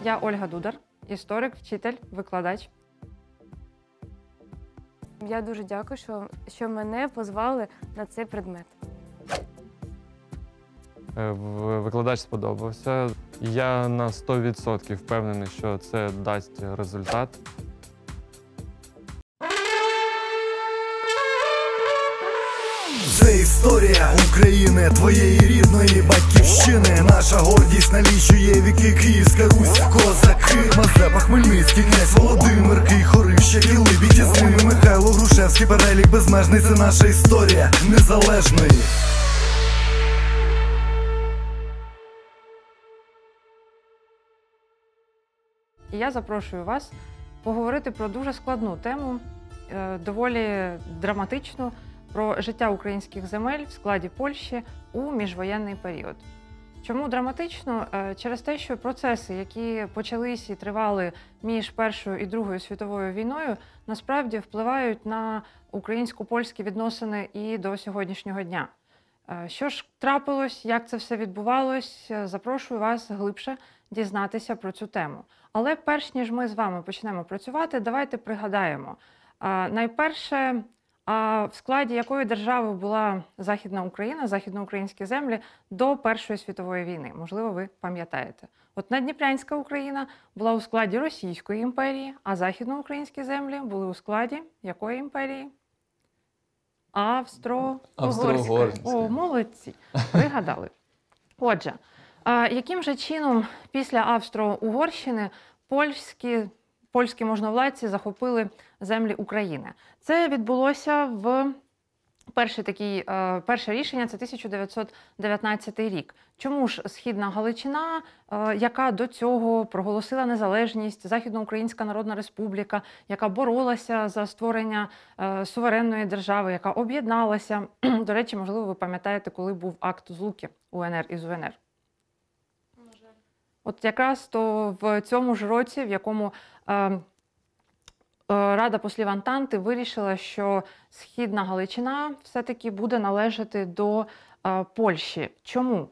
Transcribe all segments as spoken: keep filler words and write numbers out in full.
Я Ольга Дудар, історик, вчитель, викладач. Я дуже дякую, що, що мене позвали на цей предмет. Викладач сподобався. Я на сто відсотків впевнений, що це дасть результат. Це історія України, твоєї рідної батьківщини. Наша гордість налічує віки, Київська Русь, козаки, Мазепа, Хмельницький, князь Володимир, Кий-Хорища, Кіли, Вітязни, Михайло Грушевський, перелік безмежний. Це наша історія незалежної. І я запрошую вас поговорити про дуже складну тему, доволі драматичну, про життя українських земель в складі Польщі у міжвоєнний період. Чому драматично? Через те, що процеси, які почались і тривали між Першою і Другою світовою війною, насправді впливають на українсько-польські відносини і до сьогоднішнього дня. Що ж трапилось, як це все відбувалось, запрошую вас глибше дізнатися про цю тему. Але перш ніж ми з вами почнемо працювати, давайте пригадаємо. Найперше, а в складі якої держави була Західна Україна, західноукраїнські землі до Першої світової війни? Можливо, ви пам'ятаєте. От Надніпрянська Україна була у складі Російської імперії, а західноукраїнські землі були у складі якої імперії? Австро-Угорської. О, молодці, пригадали. Отже, яким же чином після Австро-Угорщини польські Польські можновладці захопили землі України? Це відбулося в перший такий, перше рішення, це тисяча дев'ятсот дев'ятнадцятий рік. Чому ж Східна Галичина, яка до цього проголосила незалежність, Західноукраїнська Народна Республіка, яка боролася за створення суверенної держави, яка об'єдналася, до речі, можливо, ви пам'ятаєте, коли був акт злуки УНР із УНР? От якраз то в цьому ж році, в якому е, е, Рада послів Антанти вирішила, що Східна Галичина все-таки буде належати до е, Польщі. Чому?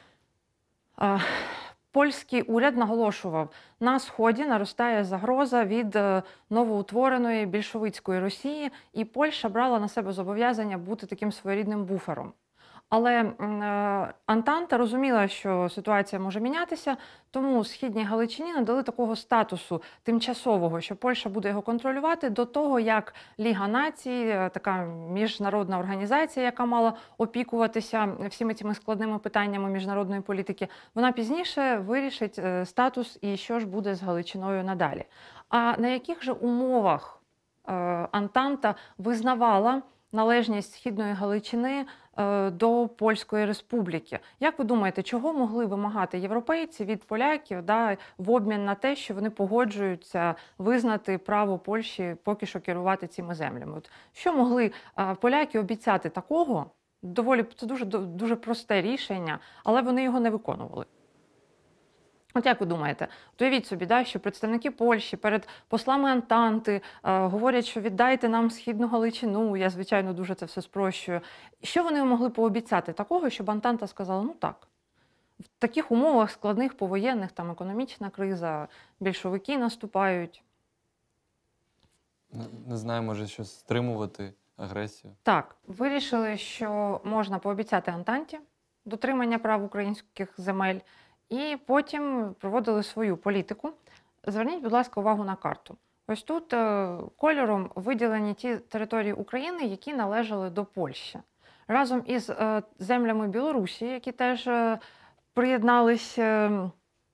Е, польський уряд наголошував, на Сході наростає загроза від е, новоутвореної більшовицької Росії, і Польща брала на себе зобов'язання бути таким своєрідним буфером. Але е, Антанта розуміла, що ситуація може мінятися, тому Східній Галичині надали такого статусу тимчасового, що Польща буде його контролювати до того, як Ліга націй, така міжнародна організація, яка мала опікуватися всіми цими складними питаннями міжнародної політики, вона пізніше вирішить е, статус і що ж буде з Галичиною надалі. А на яких же умовах е, Антанта визнавала належність Східної Галичини до Польської Республіки? Як ви думаєте, чого могли вимагати європейці від поляків, да, в обмін на те, що вони погоджуються визнати право Польщі поки що керувати цими землями? От що могли а, поляки обіцяти такого? Доволі, це дуже, дуже просте рішення, але вони його не виконували. От як ви думаєте, уявіть собі, да, що представники Польщі перед послами Антанти е, говорять, що віддайте нам Східну Галичину, я, звичайно, дуже це все спрощую. Що вони могли пообіцяти такого, щоб Антанта сказала, ну так, в таких умовах складних повоєнних, там економічна криза, більшовики наступають? Не, не знаю, може щось стримувати агресію? Так, вирішили, що можна пообіцяти Антанті дотримання прав українських земель, і потім проводили свою політику. Зверніть, будь ласка, увагу на карту. Ось тут е, кольором виділені ті території України, які належали до Польщі. Разом із е, землями Білорусі, які теж е, приєдналися е,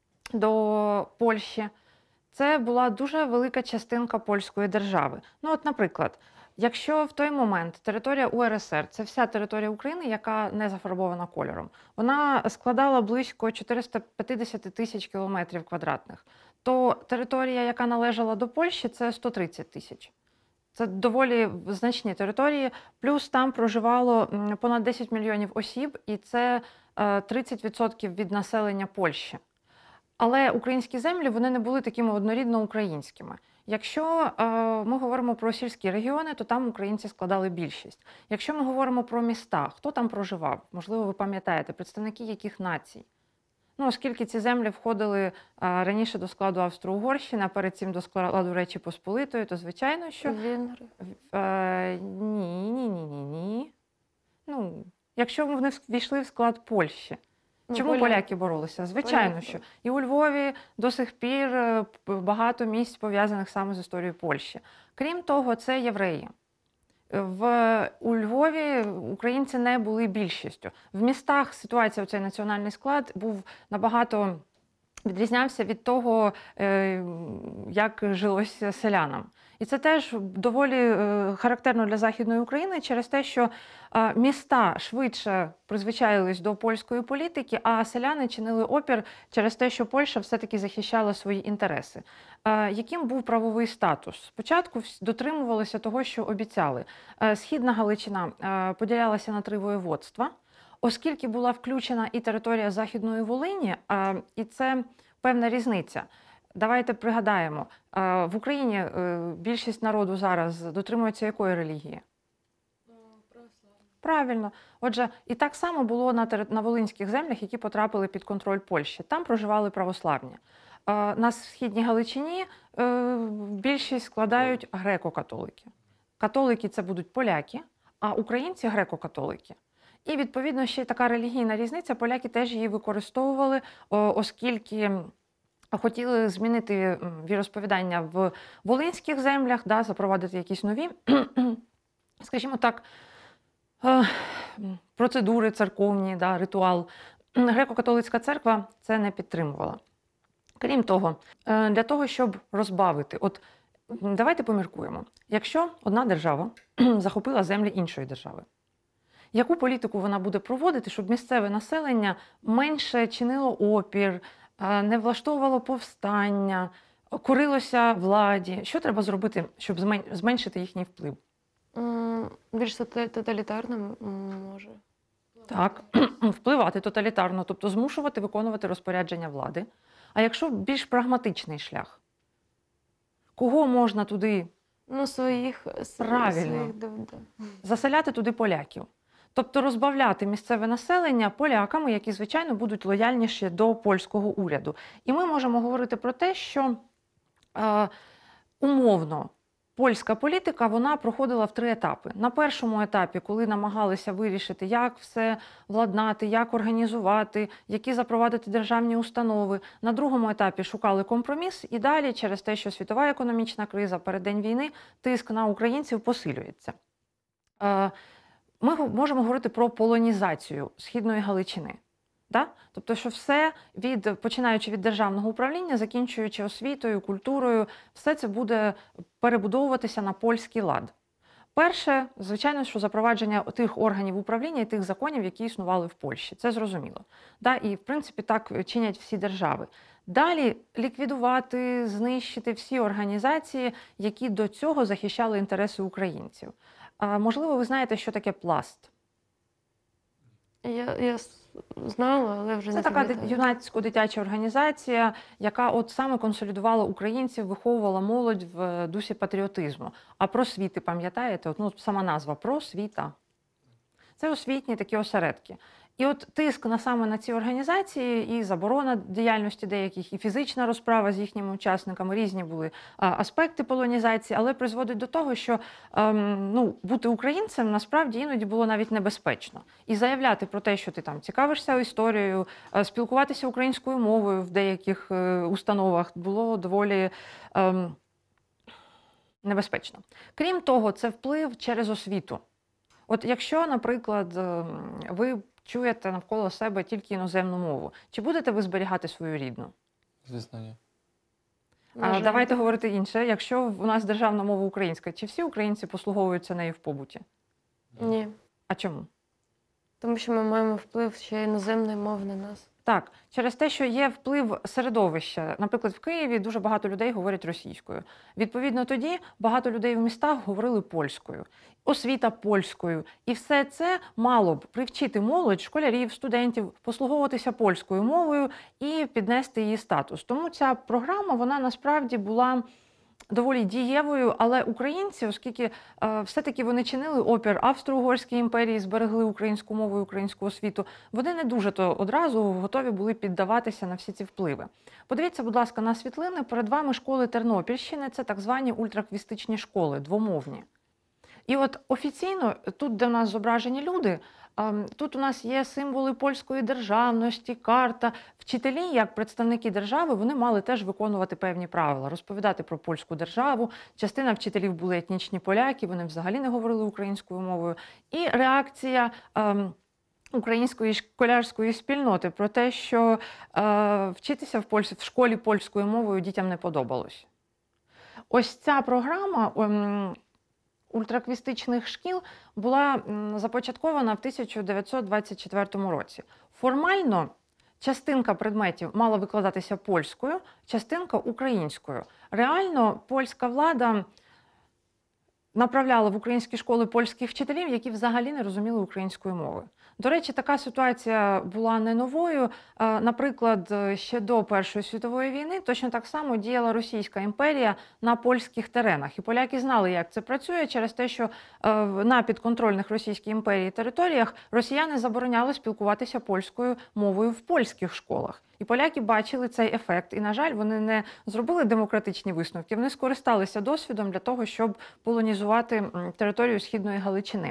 до Польщі, це була дуже велика частинка польської держави. Ну от, наприклад, якщо в той момент територія У Ер Ес Ер – це вся територія України, яка не зафарбована кольором, вона складала близько чотириста п'ятдесят тисяч кілометрів квадратних, то територія, яка належала до Польщі – це сто тридцять тисяч. Це доволі значні території, плюс там проживало понад десять мільйонів осіб, і це тридцять відсотків від населення Польщі. Але українські землі, вони не були такими однорідно українськими. Якщо е, ми говоримо про сільські регіони, то там українці складали більшість. Якщо ми говоримо про міста, хто там проживав? Можливо, ви пам'ятаєте, представники яких націй? Ну, оскільки ці землі входили а, раніше до складу Австро-Угорщини, а перед цим до складу Речі Посполитої, то звичайно, що Венгри. Е, ні, ні, ні, ні, ні. Ну, якщо вони ввійшли в склад Польщі. Ну, Чому поля- поляки боролися? Звичайно, Поляки. що. І у Львові до сих пір е, п- багато місць пов'язаних саме з історією Польщі. Крім того, це євреї. В, у Львові українці не були більшістю. В містах ситуація, цей національний склад був набагато відрізнявся від того, е, як жилося селянам. І це теж доволі е, характерно для Західної України через те, що е, міста швидше призвичаїлись до польської політики, а селяни чинили опір через те, що Польща все-таки захищала свої інтереси. Е, Яким був правовий статус? Спочатку вс- дотримувалися того, що обіцяли. Е, Східна Галичина е, поділялася на три воєводства. Оскільки була включена і територія Західної Волині, а, і це певна різниця. Давайте пригадаємо, а, в Україні е, більшість народу зараз дотримується якої релігії? Правильно. Отже, і так само було на, тери- на волинських землях, які потрапили під контроль Польщі. Там проживали православні. А, на Східній Галичині е, більшість складають греко-католики. Католики – це будуть поляки, а українці – греко-католики. І, відповідно, ще й така релігійна різниця, поляки теж її використовували, о, оскільки хотіли змінити м, віросповідання в волинських землях, да, запровадити якісь нові, скажімо так, е, процедури церковні, да, ритуал. Греко-католицька церква це не підтримувала. Крім того, е, для того, щоб розбавити, от м, давайте поміркуємо, якщо одна держава захопила землі іншої держави, яку політику вона буде проводити, щоб місцеве населення менше чинило опір, е, не влаштовувало повстання, корилося владі? Що треба зробити, щоб змен- зменшити їхній вплив? М, Більш тота- тоталітарним м, може. Так, впливати тоталітарно, тобто змушувати виконувати розпорядження влади. А якщо більш прагматичний шлях? Кого можна туди Ну, своїх, с- Правильно. своїх да, да. заселяти туди поляків? Тобто розбавляти місцеве населення поляками, які, звичайно, будуть лояльніші до польського уряду. І ми можемо говорити про те, що е, умовно польська політика вона проходила в три етапи. На першому етапі, коли намагалися вирішити, як все владнати, як організувати, які запровадити державні установи. На другому етапі шукали компроміс, і далі, через те, що світова економічна криза, переддень війни, тиск на українців посилюється. Е, Ми го- можемо говорити про полонізацію Східної Галичини. Да? Тобто, що все, від, починаючи від державного управління, закінчуючи освітою, культурою, все це буде перебудовуватися на польський лад. Перше, звичайно, що запровадження тих органів управління і тих законів, які існували в Польщі. Це зрозуміло. Да? І, в принципі, так чинять всі держави. Далі ліквідувати, знищити всі організації, які до цього захищали інтереси українців. А, можливо, ви знаєте, що таке пласт? Я, я с- знала, але вже Це не така пам'ятаю. юнацько-дитяча організація, яка от саме консолідувала українців, виховувала молодь в дусі патріотизму. А просвіти, пам'ятаєте? От, ну, сама назва просвіта. Це освітні такі осередки. І от тиск на саме на ці організації, і заборона діяльності деяких, і фізична розправа з їхніми учасниками, різні були а, аспекти полонізації, але призводить до того, що ем, ну, бути українцем насправді іноді було навіть небезпечно. І заявляти про те, що ти там цікавишся історією, е, спілкуватися українською мовою в деяких е, установах було доволі ем, небезпечно. Крім того, це вплив через освіту. От якщо, наприклад, ем, ви чуєте навколо себе тільки іноземну мову, чи будете ви зберігати свою рідну? Звісно, ні. На А, жаль. давайте говорити інше. Якщо у нас державна мова українська, чи всі українці послуговуються нею в побуті? Ні. А чому? Тому що ми маємо вплив ще іноземної мови на нас. Так, через те, що є вплив середовища. Наприклад, в Києві дуже багато людей говорять російською. Відповідно, тоді багато людей в містах говорили польською, освіта польською. І все це мало б привчити молодь, школярів, студентів послуговуватися польською мовою і піднести її статус. Тому ця програма, вона насправді була доволі дієвою, але українці, оскільки е, все-таки вони чинили опір Австро-Угорській імперії, зберегли українську мову і українську освіту, вони не дуже то одразу готові були піддаватися на всі ці впливи. Подивіться, будь ласка, на світлини. Перед вами школи Тернопільщини, це так звані ультраквістичні школи, двомовні. І от офіційно, тут, де в нас зображені люди, тут у нас є символи польської державності, карта. Вчителі, як представники держави, вони мали теж виконувати певні правила, розповідати про польську державу. Частина вчителів були етнічні поляки, вони взагалі не говорили українською мовою. І реакція ем, української школярської спільноти про те, що е, вчитися в, Польщі, в школі польською мовою дітям не подобалось. Ось ця програма ем, ультраквістичних шкіл була започаткована в тисяча дев'ятсот двадцять четвертому році. Формально частинка предметів мала викладатися польською, частинка українською. Реально польська влада направляла в українські школи польських вчителів, які взагалі не розуміли української мови. До речі, така ситуація була не новою. Наприклад, ще до Першої світової війни точно так само діяла Російська імперія на польських теренах. І поляки знали, як це працює, через те, що на підконтрольних Російській імперії територіях росіяни забороняли спілкуватися польською мовою в польських школах. І поляки бачили цей ефект. І, на жаль, вони не зробили демократичні висновки, вони скористалися досвідом для того, щоб полонізувати територію Східної Галичини.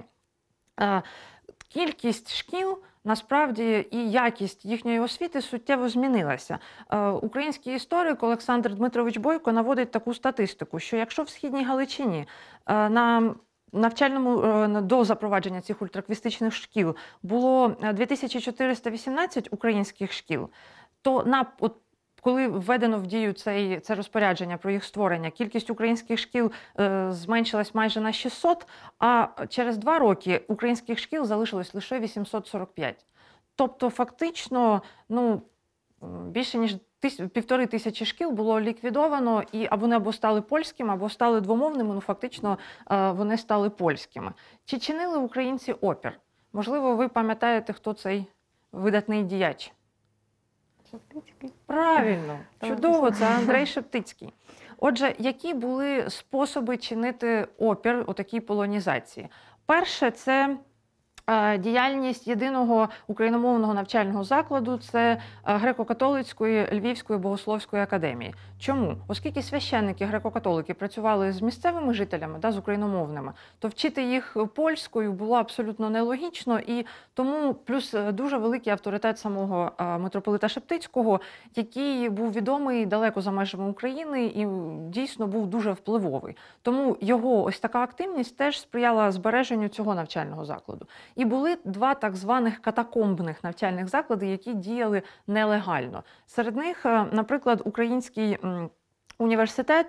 Кількість шкіл, насправді, і якість їхньої освіти суттєво змінилася. Український історик Олександр Дмитрович Бойко наводить таку статистику, що якщо в Східній Галичині на навчальному до запровадження цих ультраквістичних шкіл було дві тисячі чотириста вісімнадцять українських шкіл, то на от, коли введено в дію цей, це розпорядження про їх створення, кількість українських шкіл е, зменшилась майже на шістсот, а через два роки українських шкіл залишилось лише вісімсот сорок п'ять. Тобто фактично ну, більше ніж тис, півтори тисячі шкіл було ліквідовано, і або вони або стали польськими, або стали двомовними, ну фактично е, вони стали польськими. Чи чинили українці опір? Можливо, ви пам'ятаєте, хто цей видатний діяч? Шептицький. Правильно, чудово, це Андрей Шептицький. Отже, які були способи чинити опір у такій полонізації? Перше, це діяльність єдиного україномовного навчального закладу – це Греко-католицької Львівської богословської академії. Чому? Оскільки священники греко-католики працювали з місцевими жителями, да, з україномовними, то вчити їх польською було абсолютно нелогічно, і тому плюс дуже великий авторитет самого митрополита Шептицького, який був відомий далеко за межами України і дійсно був дуже впливовий. Тому його ось така активність теж сприяла збереженню цього навчального закладу. І були два так званих катакомбних навчальних заклади, які діяли нелегально. Серед них, наприклад, Український університет,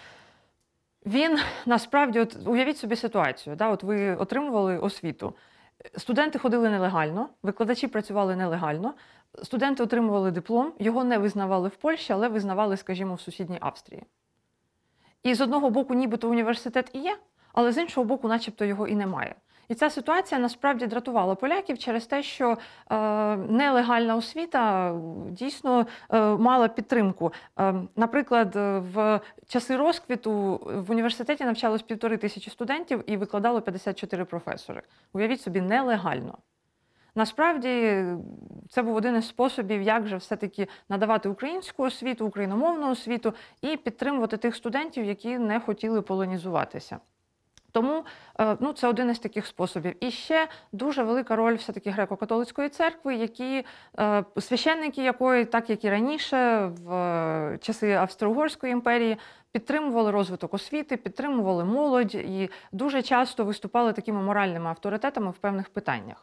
він насправді, от уявіть собі ситуацію, да, от ви отримували освіту, студенти ходили нелегально, викладачі працювали нелегально, студенти отримували диплом, його не визнавали в Польщі, але визнавали, скажімо, в сусідній Австрії. І з одного боку нібито університет і є, але з іншого боку начебто його і немає. І ця ситуація насправді дратувала поляків через те, що е, нелегальна освіта дійсно е, мала підтримку. Е, наприклад, в часи розквіту в університеті навчалось півтори тисячі студентів і викладало п'ятдесят чотири професори. Уявіть собі, нелегально. Насправді, це був один із способів, як же все-таки надавати українську освіту, україномовну освіту і підтримувати тих студентів, які не хотіли полонізуватися. Тому ну, це один із таких способів. І ще дуже велика роль все-таки греко-католицької церкви, які, священники якої, так як і раніше, в часи Австро-Угорської імперії, підтримували розвиток освіти, підтримували молодь і дуже часто виступали такими моральними авторитетами в певних питаннях.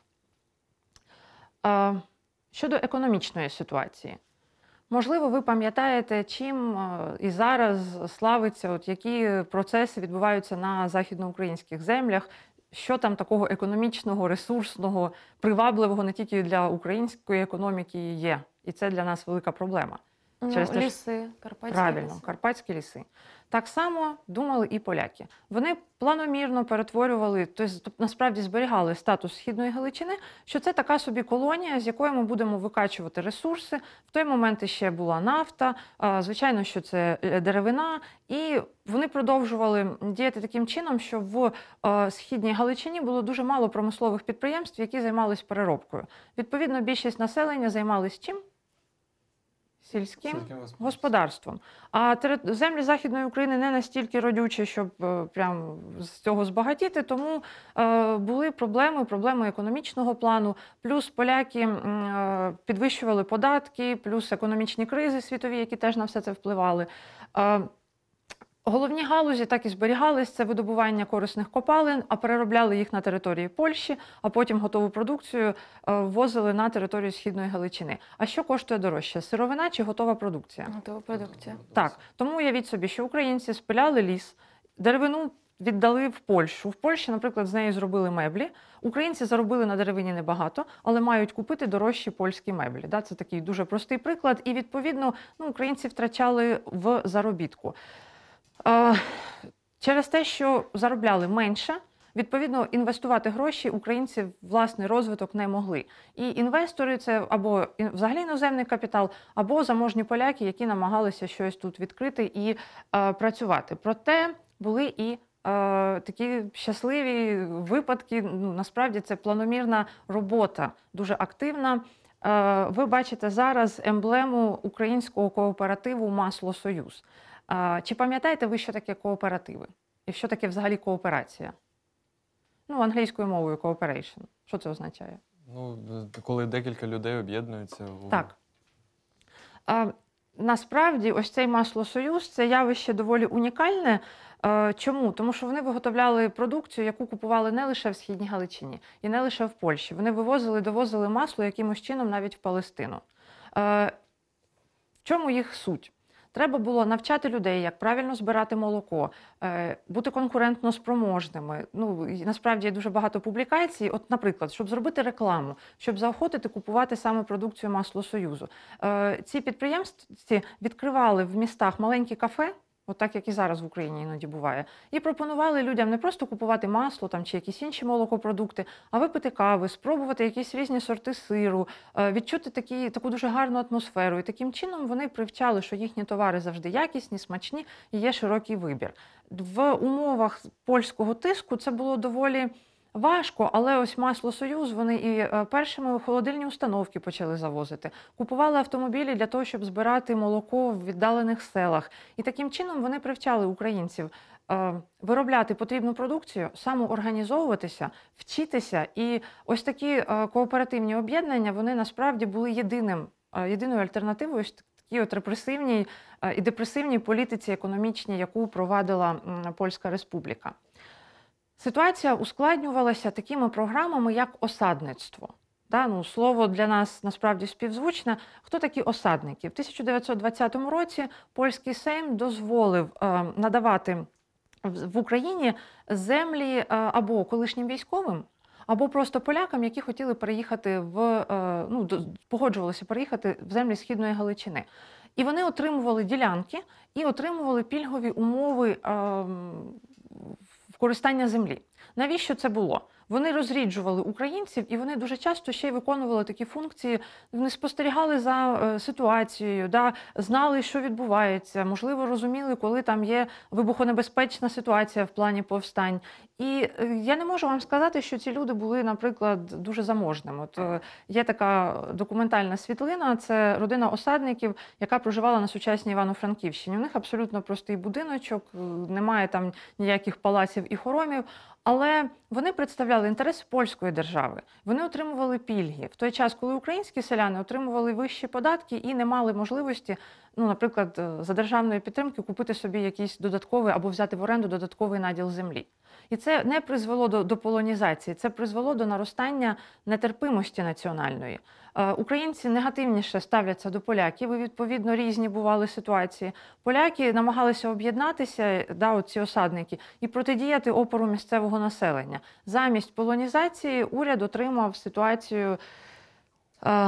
Щодо економічної ситуації. Можливо, ви пам'ятаєте, чим і зараз славиться, от які процеси відбуваються на західноукраїнських землях, що там такого економічного, ресурсного, привабливого не тільки для української економіки є. І це для нас велика проблема. Ну, Через те, ліси, карпатські правильно, ліси. карпатські ліси. Так само думали і поляки. Вони планомірно перетворювали, тобто насправді зберігали статус Східної Галичини, що це така собі колонія, з якої ми будемо викачувати ресурси. В той момент ще була нафта, звичайно, що це деревина. І вони продовжували діяти таким чином, що в Східній Галичині було дуже мало промислових підприємств, які займалися переробкою. Відповідно, більшість населення займалися чим? Сільським господарством. А землі Західної України не настільки родючі, щоб прям з цього збагатіти, тому е, були проблеми, проблеми економічного плану, плюс поляки е, підвищували податки, плюс економічні кризи світові, які теж на все це впливали. Е, Головні галузі так і зберігались, це видобування корисних копалин, а переробляли їх на території Польщі, а потім готову продукцію ввозили на територію Східної Галичини. А що коштує дорожче – сировина чи готова продукція? Готова продукція. Так, тому уявіть собі, що українці спиляли ліс, деревину віддали в Польщу. В Польщі, наприклад, з неї зробили меблі. Українці заробили на деревині небагато, але мають купити дорожчі польські меблі. Це такий дуже простий приклад. І, відповідно, ну, українці втрачали в заробітку. Через те, що заробляли менше, відповідно, інвестувати гроші українці в власний розвиток не могли. І інвестори – це або взагалі іноземний капітал, або заможні поляки, які намагалися щось тут відкрити і е, працювати. Проте були і е, такі щасливі випадки, ну, насправді це планомірна робота, дуже активна. Е, ви бачите зараз емблему українського кооперативу «Масло Союз». Чи пам'ятаєте ви, що таке кооперативи? І що таке взагалі кооперація? Ну, англійською мовою cooperation. Що це означає? Ну, коли декілька людей об'єднуються. У... Так. А, насправді, ось цей «Масло-Союз» – це явище доволі унікальне. А, чому? Тому що вони виготовляли продукцію, яку купували не лише в Східній Галичині і не лише в Польщі. Вони вивозили, довозили масло якимось чином навіть в Палестину. А, в чому їх суть? Треба було навчати людей, як правильно збирати молоко, бути конкурентно спроможними. Ну, насправді є дуже багато публікацій. От, наприклад, щоб зробити рекламу, щоб заохотити купувати саме продукцію «Масло Союзу». Ці підприємці відкривали в містах маленькі кафе, от так, як і зараз в Україні іноді буває, і пропонували людям не просто купувати масло там, чи якісь інші молокопродукти, а випити кави, спробувати якісь різні сорти сиру, відчути такі, таку дуже гарну атмосферу. І таким чином вони привчали, що їхні товари завжди якісні, смачні і є широкий вибір. В умовах польського тиску це було доволі важко, але ось «Масло Союз» вони і першими холодильні установки почали завозити. Купували автомобілі для того, щоб збирати молоко в віддалених селах. І таким чином вони привчали українців виробляти потрібну продукцію, самоорганізовуватися, вчитися. І ось такі кооперативні об'єднання, вони насправді були єдиним, єдиною альтернативою ось такій от репресивній і депресивній політиці економічній, яку провадила Польська Республіка. Ситуація ускладнювалася такими програмами, як осадництво. Да, ну, слово для нас насправді співзвучне. Хто такі осадники? В тисяча дев'ятсот двадцятому році польський Сейм дозволив е, надавати в Україні землі е, або колишнім військовим, або просто полякам, які хотіли переїхати в, е, ну, погоджувалися переїхати в землі Східної Галичини. І вони отримували ділянки і отримували пільгові умови е, користання землі. Навіщо це було? Вони розріджували українців, і вони дуже часто ще й виконували такі функції. Вони спостерігали за е, ситуацією, да, знали, що відбувається, можливо, розуміли, коли там є вибухонебезпечна ситуація в плані повстань. І е, я не можу вам сказати, що ці люди були, наприклад, дуже заможними. От е, є така документальна світлина, це родина осадників, яка проживала на сучасній Івано-Франківщині. У них абсолютно простий будиночок, немає там ніяких палаців і хоромів. Але вони представляли інтереси польської держави. Вони отримували пільги в той час, коли українські селяни отримували вищі податки і не мали можливості, ну, наприклад, за державної підтримки купити собі якийсь додатковий або взяти в оренду додатковий наділ землі. І це не призвело до, до полонізації, це призвело до наростання нетерпимості національної. Е, українці негативніше ставляться до поляків, і, відповідно, різні бували ситуації. Поляки намагалися об'єднатися, да, оці осадники, і протидіяти опору місцевого населення. Замість полонізації уряд отримав ситуацію е,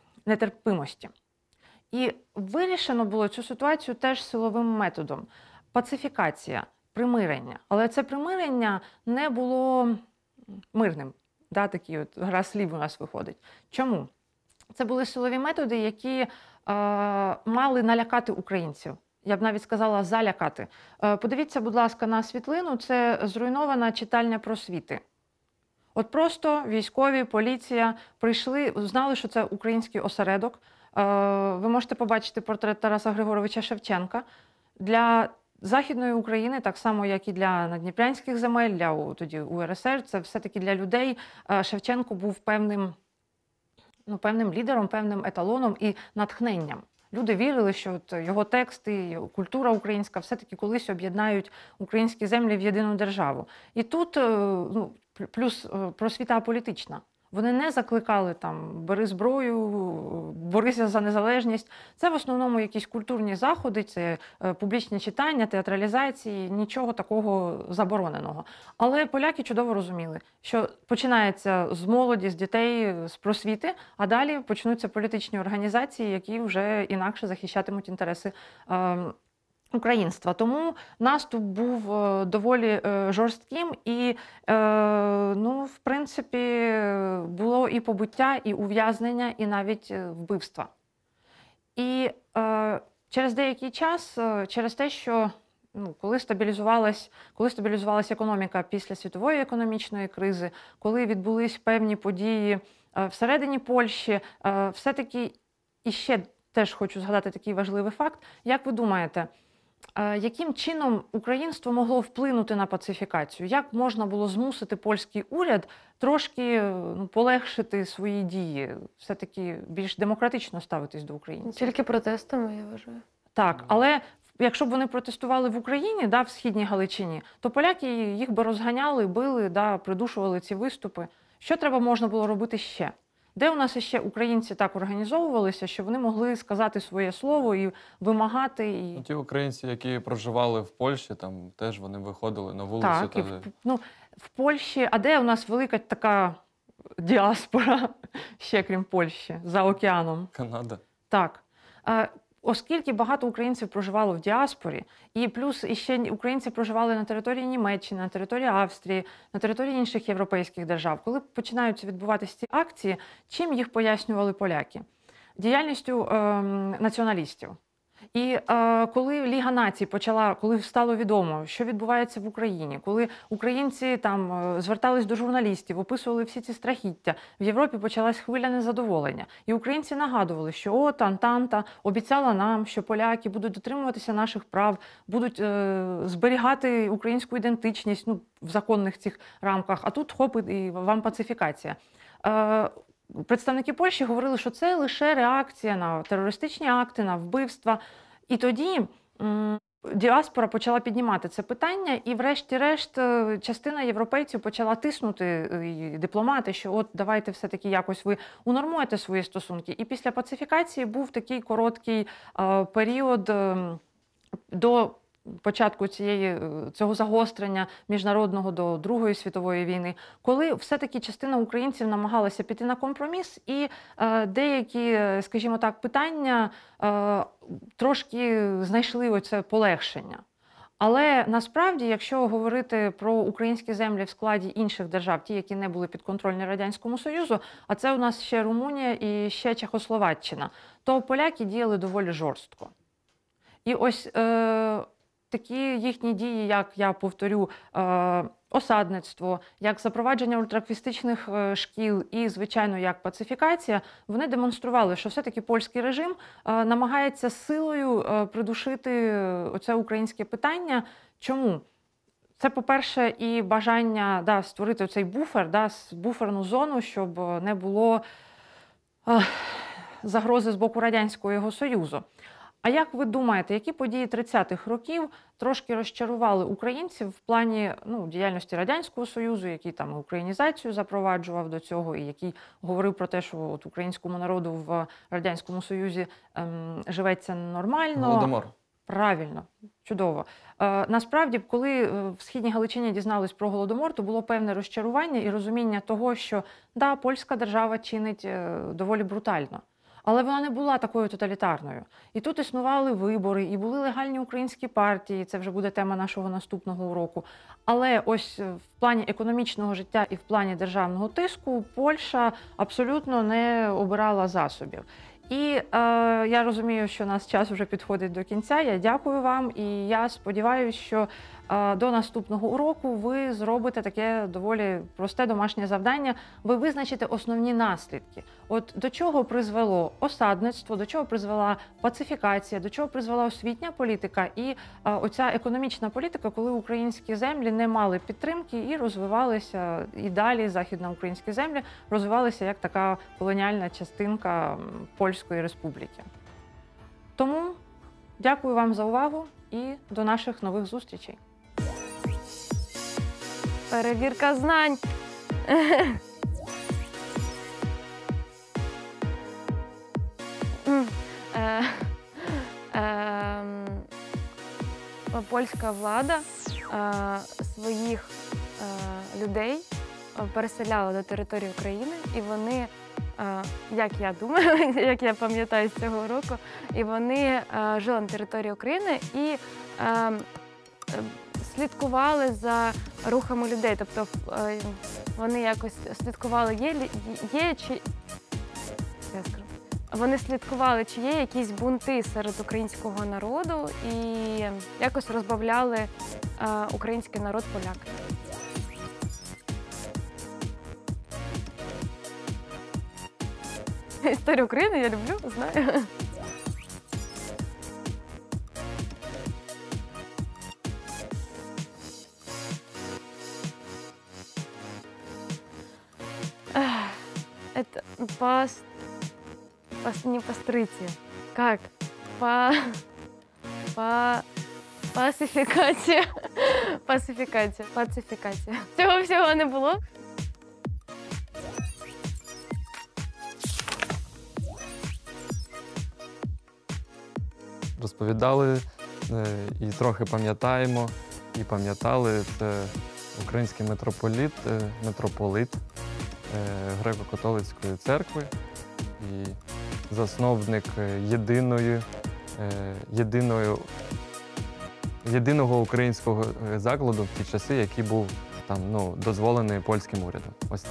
нетерпимості. І вирішено було цю ситуацію теж силовим методом. пацифікація, примирення. Але це примирення не було мирним. Да, такі от гра слів у нас виходить. Чому? Це були силові методи, які е, мали налякати українців. Я б навіть сказала залякати. Е, подивіться, будь ласка, на світлину. Це зруйнована читальня просвіти. От просто військові, поліція прийшли, знали, що це український осередок. Е, ви можете побачити портрет Тараса Григоровича Шевченка. Для Західної України, так само, як і для наддніпрянських земель, для тоді У Ер Ес Ер, це все-таки для людей. Е, Шевченко був певним, ну, певним лідером, певним еталоном і натхненням. Люди вірили, що от його тексти, культура українська все-таки колись об'єднають українські землі в єдину державу. І тут, ну, плюс просвіта політична. Вони не закликали там «бери зброю», «борися за незалежність». Це в основному якісь культурні заходи, це публічні читання, театралізації, нічого такого забороненого. Але поляки чудово розуміли, що починається з молоді, з дітей, з просвіти, а далі почнуться політичні організації, які вже інакше захищатимуть інтереси е, українства. Тому наступ був доволі жорстким і, ну, в принципі, було і побиття, і ув'язнення, і навіть вбивства. І через деякий час, через те, що ну, коли стабілізувалась, коли стабілізувалась економіка після світової економічної кризи, коли відбулись певні події всередині Польщі, все-таки, і ще теж хочу згадати такий важливий факт, як ви думаєте, яким чином українство могло вплинути на пацифікацію? Як можна було змусити польський уряд трошки, ну, полегшити свої дії, все-таки більш демократично ставитись до українців? Тільки протестами, я вважаю. Так, але якщо б вони протестували в Україні, да, в Східній Галичині, то поляки їх би розганяли, били, да, придушували ці виступи. Що треба можна було робити ще? Де у нас ще українці так організовувалися, що вони могли сказати своє слово і вимагати? І... Ну, ті українці, які проживали в Польщі, там теж вони виходили на вулицю. Так, та... і в, ну, в Польщі, а де у нас велика така діаспора, ще крім Польщі, за океаном? Канада. Так. Оскільки багато українців проживало в діаспорі, і плюс іще українці проживали на території Німеччини, на території Австрії, на території інших європейських держав, коли починаються відбуватися ці акції, чим їх пояснювали поляки? Діяльністю е, націоналістів. І е, коли Ліга націй почала, коли стало відомо, що відбувається в Україні, коли українці там е, звертались до журналістів, описували всі ці страхіття, в Європі почалась хвиля незадоволення. І українці нагадували, що от Антанта обіцяла нам, що поляки будуть дотримуватися наших прав, будуть е, зберігати українську ідентичність, ну, в законних цих рамках, а тут хоп, і вам пацифікація. Е, Представники Польщі говорили, що це лише реакція на терористичні акти, на вбивства. І тоді м, діаспора почала піднімати це питання, і врешті-решт частина європейців почала тиснути, і дипломати, що от давайте все-таки якось ви унормуєте свої стосунки. І після пацифікації був такий короткий е, період е, до початку цієї, цього загострення міжнародного до Другої світової війни, коли все-таки частина українців намагалася піти на компроміс, і е, деякі, скажімо так, питання е, трошки знайшли оце полегшення. Але насправді, якщо говорити про українські землі в складі інших держав, ті, які не були підконтрольні Радянському Союзу, а це у нас ще Румунія і ще Чехословаччина, то поляки діяли доволі жорстко. І ось е, такі їхні дії, як, я повторю, е, осадництво, як запровадження ультраквістичних е, шкіл і, звичайно, як пацифікація, вони демонстрували, що все-таки польський режим е, намагається силою е, придушити оце українське питання. Чому? Це, по-перше, і бажання, да, створити цей буфер, да, буферну зону, щоб не було е, загрози з боку Радянського Союзу. А як ви думаєте, які події тридцятих років трошки розчарували українців в плані, ну, діяльності Радянського Союзу, який там українізацію запроваджував до цього, і який говорив про те, що от українському народу в Радянському Союзі ем, живеться нормально? Голодомор. Правильно, чудово. Е, насправді, коли в Східній Галичині дізнались про Голодомор, то було певне розчарування і розуміння того, що, да, польська держава чинить е, доволі брутально. Але вона не була такою тоталітарною. І тут існували вибори, і були легальні українські партії, це вже буде тема нашого наступного уроку. Але ось в плані економічного життя і в плані державного тиску Польща абсолютно не обирала засобів. І е, я розумію, що наш час вже підходить до кінця. Я дякую вам і я сподіваюся, що е, до наступного уроку ви зробите таке доволі просте домашнє завдання. Ви визначите основні наслідки. От до чого призвело осадництво, до чого призвела пацифікація, до чого призвела освітня політика і е, оця економічна політика, коли українські землі не мали підтримки і розвивалися, і далі західноукраїнські землі розвивалися як така колоніальна частинка Польської Республіки. Тому дякую вам за увагу і до наших нових зустрічей. Перевірка знань. М, е, ем, Польська влада е, своїх е, людей е, переселяла до території України, і вони, е, як я думаю, як я пам'ятаю з цього року, і вони е, жили на території України і е, е, слідкували за рухами людей. Тобто е, вони якось слідкували, є, лі- є чи я скажу. Вони слідкували, чи є якісь бунти серед українського народу і якось розбавляли е, український народ поляками. Історію України я люблю, знаю. Эх, Это пас... пас... не пастрыция. Как? Па... Па... Пасифікація. Пасифікація. Пацифікація. Цього всього не було. Розповідали е, і трохи пам'ятаємо, і пам'ятали. Це український митрополіт, е, митрополит е, Греко-католицької церкви і засновник е, єдиної, е, єдиної, єдиного українського е, закладу в ті часи, який був там, ну, дозволений польським урядом. Ось.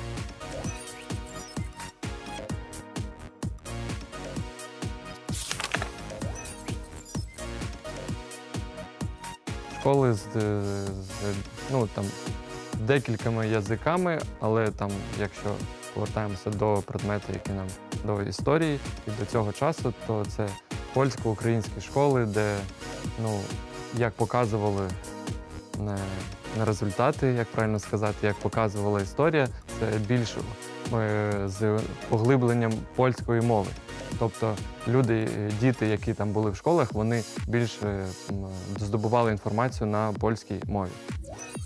Школи з, з ну, там, декількома язиками, але там, якщо повертаємося до предмету, які нам до історії і до цього часу, то це польсько-українські школи, де, ну, як показували не, не результати, як правильно сказати, як показувала історія, це більше е, з поглибленням польської мови. Тобто люди, діти, які там були в школах, вони більше здобували інформацію на польській мові.